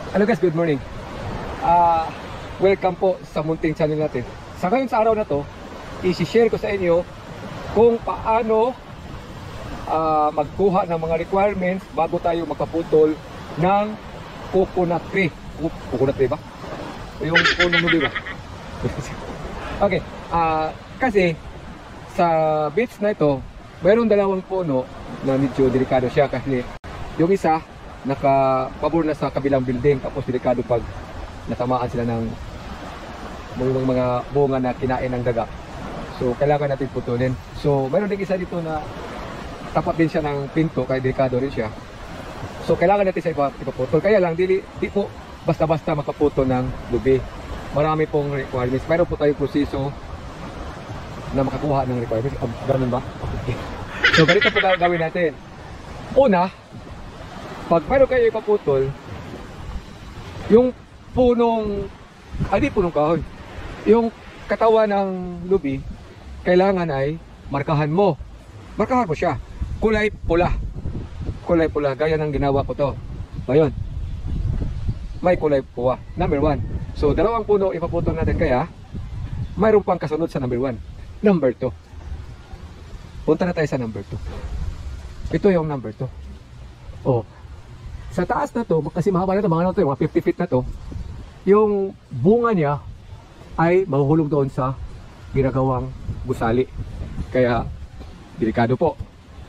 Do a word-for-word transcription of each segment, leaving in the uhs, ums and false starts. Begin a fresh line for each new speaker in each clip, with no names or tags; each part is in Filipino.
Hello guys, good morning. Uh, welcome po sa munting channel natin. Sa ngayon sa araw na to, i-share ko sa inyo kung paano uh, magkuha ng mga requirements bago tayo magpaputol ng coconut tree. Coconut tree ba? Yung puno nubi ba? Okay, uh, kasi sa beach na ito, mayroong dalawang puno na medyo delikado siya kasi yung isa nakapabor na sa kabilang building, tapos delikado pag natamaan sila ng mga, mga bunga na kinain ng daga. So kailangan natin putulin. So mayroon din isa dito na tapat din siya ng pinto, kaya delikado rin siya. So kailangan natin siya ipaputol. Kaya lang, di, di po basta-basta magpaputol ng lubi. Marami pong requirements. Mayroon po tayong proseso na makakuha ng requirements. Oh, ganun ba? Okay. So ganito po gagawin natin. Una, pag mayroon kayo ipaputol, yung punong, ay di punong kahoy, yung katawan ng lubi, kailangan ay markahan mo. Markahan mo siya. Kulay pula. Kulay pula. Gaya ng ginawa ko to. Ayun. May kulay pula. Number one. So, dalawang puno ipaputol natin, kaya mayroon pang kasunod sa number one. Number two. Punta na tayo sa number two. Ito yung number two. Oh. Sa taas na to, kasi mahaba na to, mga, ano to, mga fifty feet na to, yung bunga niya ay mahuhulog doon sa ginagawang gusali. Kaya, delikado po.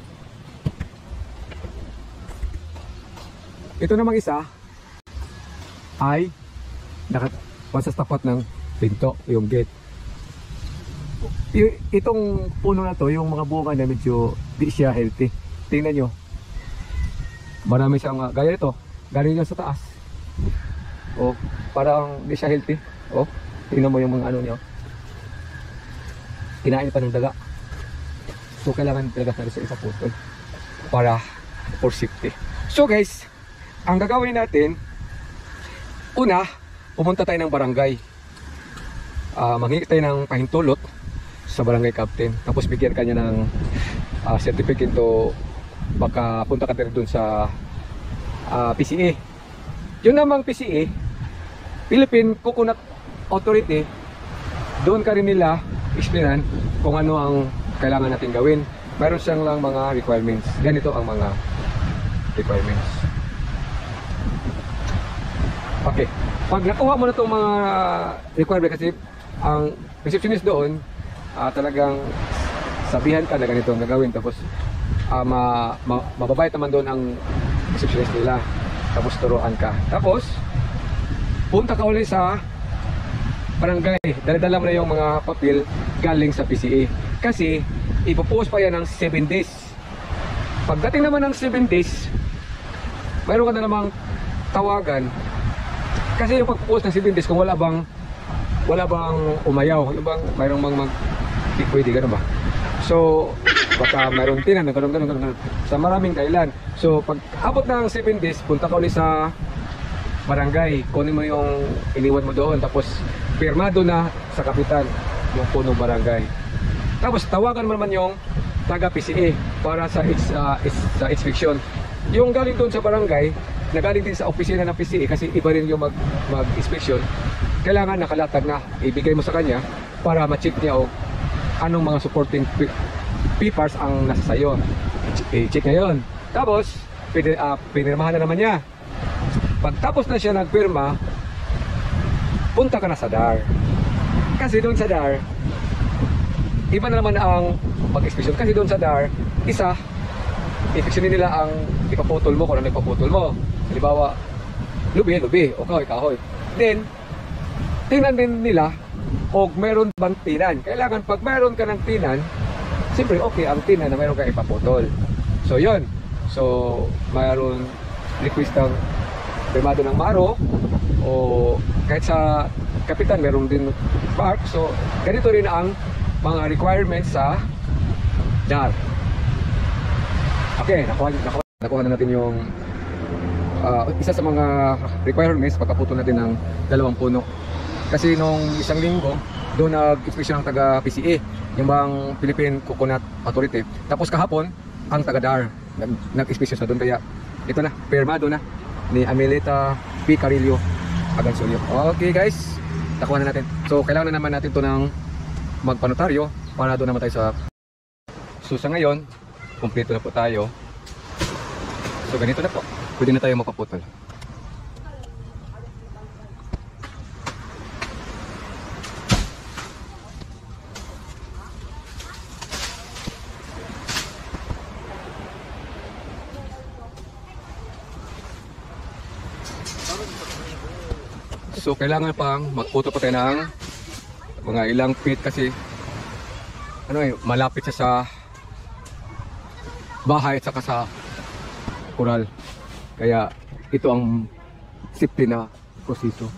Ito namang isa ay nasa tapat ng pinto, yung gate. Itong puno na to, yung mga bunga na medyo di siya healthy. Tingnan nyo. Marami siyang, uh, gaya ito, galing yan sa taas. Oh, parang di siya healthy. Oh, tingnan mo yung mga ano niya. Kinain pa ng daga. So kailangan talaga natin sa isa putol para for safety. So guys, ang gagawin natin, una, pumunta tayo ng barangay. Uh, Manghingi tayo ng pahintulot sa barangay captain. Tapos bigyan kanya ng uh, certificate to, baka punta ka din dun sa uh, P C A. Yun namang P C A, Philippine Coconut Authority, doon ka rin nila explainan kung ano ang kailangan natin gawin. Mayroon siyang lang mga requirements. Ganito ang mga requirements. Okay, pag nakuha mo na itong mga requirements, kasi ang receptionist doon uh, talagang sabihan ka na ganito ang gagawin, tapos Uh, ma, ma, mababayad naman doon ang receptionist nila, tapos turuan ka, tapos punta ka ulit sa barangay, dala-dala mo na yung mga papel galing sa P C A, kasi ipopost pa yan ng seven days. Pagdating naman ng seven days, mayroon ka na namang tawagan, kasi yung pagpopost ng seven days, kung wala bang wala bang umayaw, yung bang mayroong bang mag pwede, gano'n ba? So baka mayroong tinan, gano'n, gano'n, gano'n, sa maraming dahilan. So pag abot ng seven days, punta ka ulit sa barangay, kunin mo yung iniwan mo doon, tapos pirmado na sa kapitan yung puno barangay. Tapos tawagan mo naman yung taga P C A para sa uh, sa inspection. Yung galing doon sa barangay, na galing din sa opisina ng P C A, kasi iba rin yung mag, mag-inspection, kailangan nakalatag na, ibigay mo sa kanya para ma-check niya o anong mga supporting papers ang nasa sayo. I-check niya yun. Tapos pinir uh, pinirmahan na naman niya. Pagtapos na siya nagpirma, punta ka na sa D A R, kasi doon sa D A R iba na naman ang pag-inspection. Kasi doon sa D A R, isa, inspeksyonin nila ang ipaputol mo, kung ano ipaputol mo. Halimbawa, lubi, lubi, o kahoy, kahoy. Then tingnan din nila o meron bang tinan. Kailangan pag meron ka ng tinan, siyempre okay ang tinan na meron ka ipaputol. So yun. So mayroon request ng pirmado ng maro, o kahit sa kapitan meron din park. So ganito rin ang mga requirements sa D A R. Okay, nakuha, nakuha, nakuha na natin yung uh, isa sa mga requirements pagkaputol natin ng dalawang puno. Kasi nung isang linggo, doon nag-inspection ng taga P C A, yung bang Philippine Coconut Authority. Tapos kahapon, ang taga D A R nag-inspection sa doon. Kaya ito na, pirmado na ni Amelita P. Carillo Agansolio. Okay guys, nakuha na natin. So kailangan na naman natin to ng magpanotaryo para doon naman tayo sa. So sa ngayon, kumpleto na po tayo. So ganito na po, pwede na tayo magpaputol. So kailangan pang magputol pa tayo ng mga ilang feet kasi ano eh, malapit siya sa bahay at saka sa kural. Kaya ito ang safety na proseso.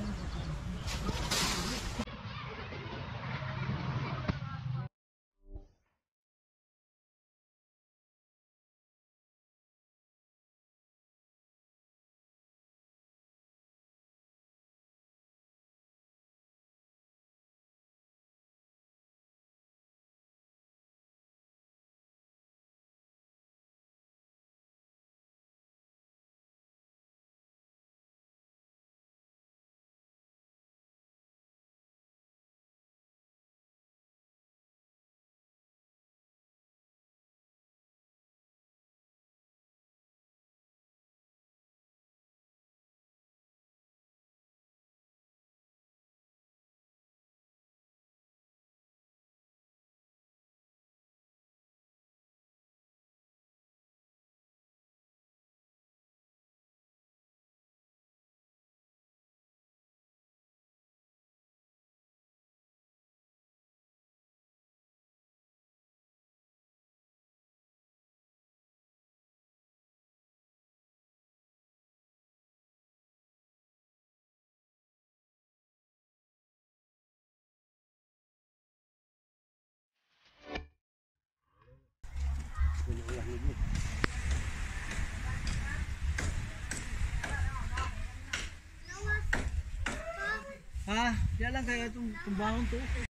Ah, yan lang kaya itong tumbahon to.